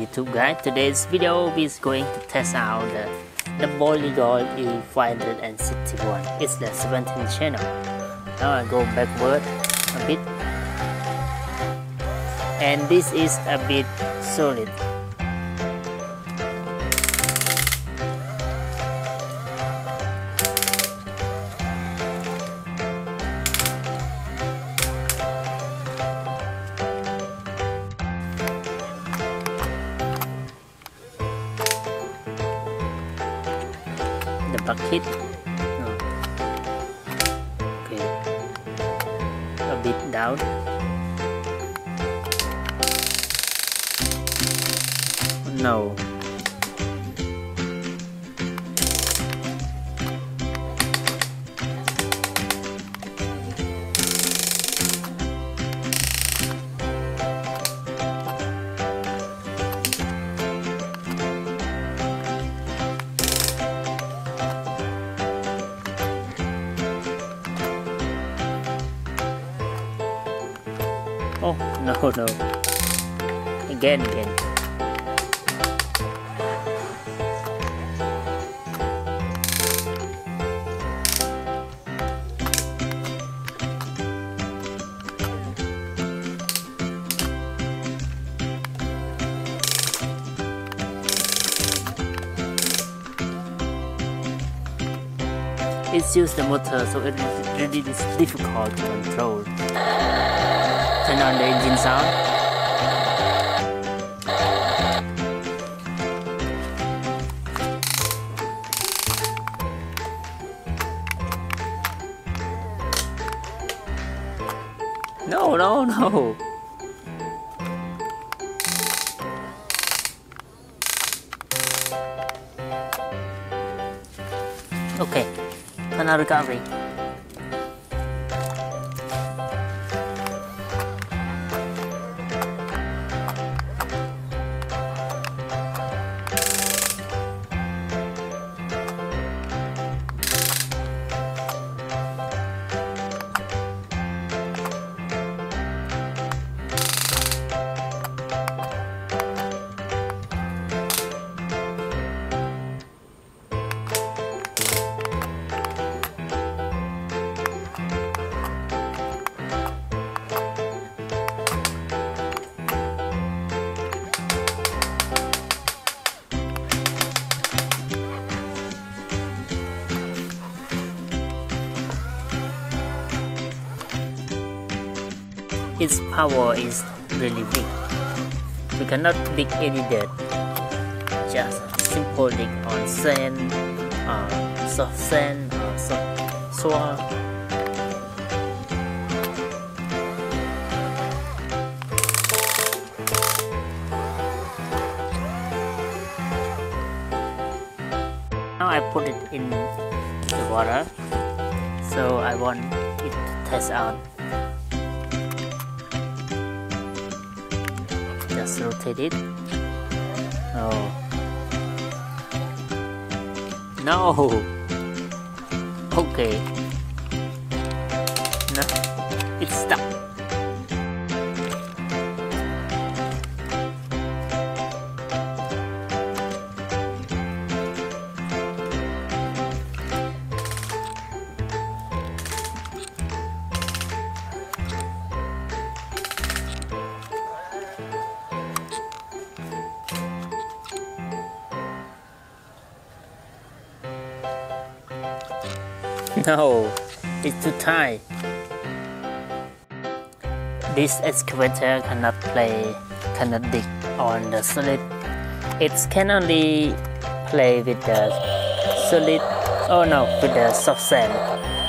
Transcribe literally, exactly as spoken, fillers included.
YouTube guys. Today's video is going to test out the, the Polygon E five sixty-one. It's the seventeenth channel. Now I go backward a bit, and this is a bit solid. The bucket, no. Okay, a bit down. No. Oh, no, no. Again, again. It's used the motor, so it is really difficult to control. Turn on the engine sound. No, no, no. Okay, final recovery. Its power is really big. We cannot dig any dirt. Just simple dig on sand, uh, soft sand, or soft soil. Now I put it in the water, so I want it to test out. Just rotate it. Oh no. Okay. No, it's stuck. No, it's too tight. This excavator cannot play, cannot dig on the solid. It can only play with the solid, oh no, with the soft sand.